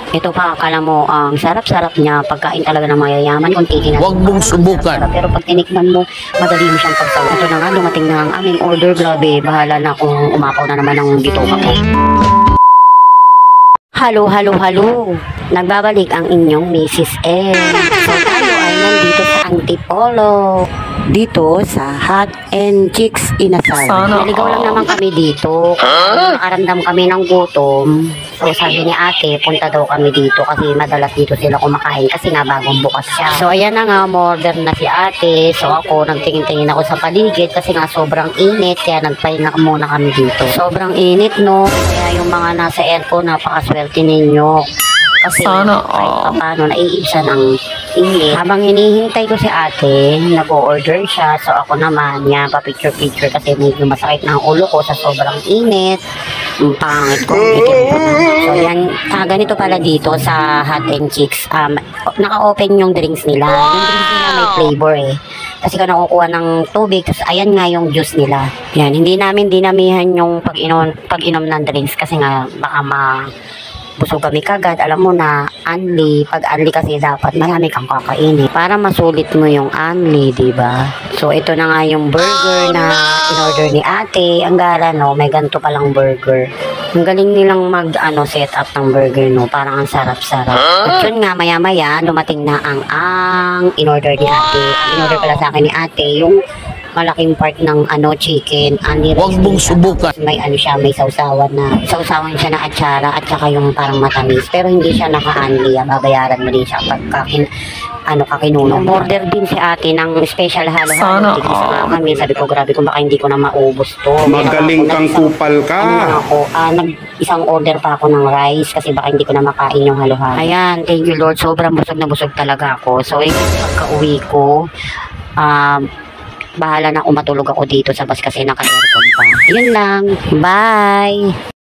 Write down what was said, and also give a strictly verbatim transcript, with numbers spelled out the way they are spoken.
Ito pa, akala mo, ang sarap-sarap niya. Pagkain talaga ng mayayaman kung titingnan. Huwag mong subukan. Pero pag tinikman mo, madali mo siyang pagsawa. Ito na nga, dumating na ang aming order. Grabe, bahala na kung umapaw na naman ang bituka ko. Halo, halo, halo. Nagbabalik ang inyong Missus M. So tayo ay nandito sa Antipolo. Dito sa Hot and Chicks Inasal. Naligaw lang naman kami dito. Nakaramdam kami ng gutom. So sabi ni ate, punta daw kami dito kasi madalas dito sila kumakain kasi nga bagong bukas siya. So ayan na nga, order na si ate. So ako, nagtingin-tingin ako sa paligid kasi nga sobrang init. Kaya nagpahinga muna kami dito. Sobrang init, no? Kaya yung mga nasa aircon, napakaswerte ninyo. Kasi sana kahit paano naiibsan ang init. Habang hinihintay ko si ate, nag-o-order siya. So ako naman, yan, pa-picture-picture kasi medyo masakit na ang ulo ko sa sobrang init. Ang pangit ko. So yan, ah, ganito pala dito sa Hot and Chicks. Um, naka-open yung drinks nila. Yung drinks nila may flavor eh. Kasi ka nakukuha ng tubig, tapos ayan nga yung juice nila. Yan, hindi namin dinamihan yung pag-inom, pag-inom ng drinks kasi nga baka ma... busog kami kagad. Alam mo na, unli, pag unli kasi dapat marami kang kakainin para masulit mo yung unli, diba? So, ito na nga yung burger na in-order ni ate. Ang gara, no? May ganito palang burger. Ang galing nilang mag, ano, set up ng burger, no? Parang ang sarap-sarap. At yun nga, maya-maya, dumating na ang ang in-order ni ate. Ang in-order pala sa akin ni ate, yung malaking part ng ano chicken, ani rice. Huwag mong subukan. May ano siya, may sausawan na, sausawan siya na atsara at saka yung parang matamis. Pero hindi siya naka-anli, babayaran mo din siya pagkakin, ano kakinuno. Order din si ate ng special halo. Sana all. Kami, sabi ko, grabe kung baka hindi ko na maubos to. Magaling kang kupal ka. Ano ako, ah, nag, isang order pa ako ng rice kasi baka hindi ko na makain yung halo-halo. Ayan, thank you Lord, sobrang busog na busog talaga ako. So, eh, pagka-uwi ko, um, bahala na kung matulog ako dito sa bus kasi naka-aircon pa. Yun lang. Bye!